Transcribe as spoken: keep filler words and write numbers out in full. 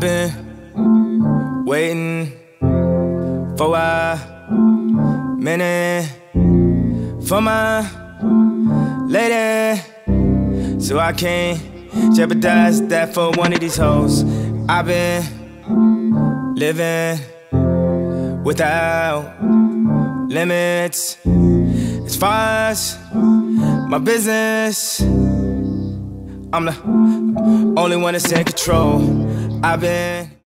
been waiting for a minute for my lady, so I can't jeopardize that for one of these hoes. I've been living without limits. As far as my business, I'm the only one that's in control. I've been